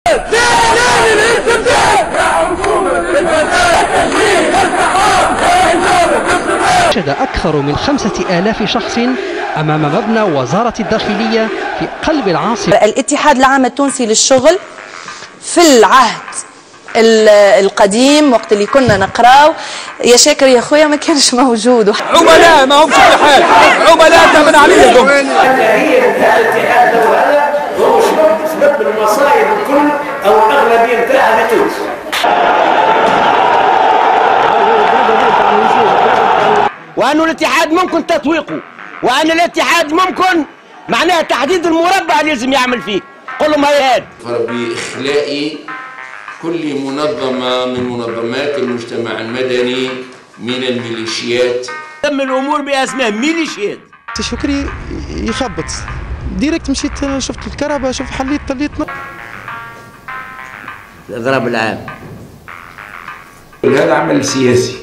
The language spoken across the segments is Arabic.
شهد أكثر من 5000 شخص أمام مبنى وزارة الداخلية في قلب العاصمة. الاتحاد العام التونسي للشغل في العهد القديم وقت اللي كنا نقراو يا شاكر يا خويا ما كانش موجود. عملاء ما همش اتحاد، عملاء تمن عليهم. هي الاتحاد هذا هو سبب المصائب الكل او الاغلبيه نتاعها في تونس. وأن الاتحاد ممكن تطويقه، وأن الاتحاد ممكن معناها تحديد المربع اللي لازم يعمل فيه. قل لهم هيا بإخلاء كل منظمة من منظمات المجتمع المدني من الميليشيات. تم الأمور بأسماء ميليشيات. شكري يخبط ديريكت مشيت شفت الكهرباء شوف حليت الإضراب العام. هذا عمل سياسي.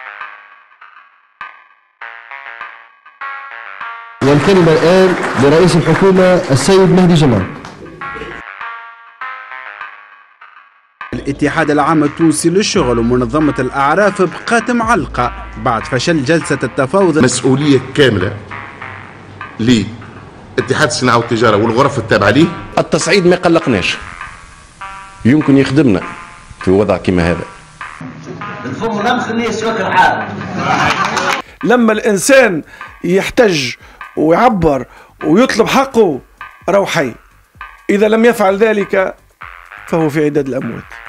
والكلمة الآن لرئيس الحكومة السيد مهدي جمال. الاتحاد العام التونسي للشغل ومنظمة الأعراف بقات معلقة بعد فشل جلسة التفاوض. مسؤولية كاملة لاتحاد الصناعة والتجارة والغرف التابعة ليه. التصعيد ما يقلقناش، يمكن يخدمنا في وضع كما هذا. لما الإنسان يحتج ويعبر ويطلب حقه روحي، إذا لم يفعل ذلك فهو في عداد الأموات.